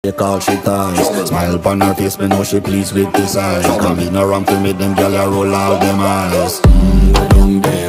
Take all she ties. Smile upon her face, me know she pleased with this eye. Come in around to make them gyal a roll out them eyes. Go down there.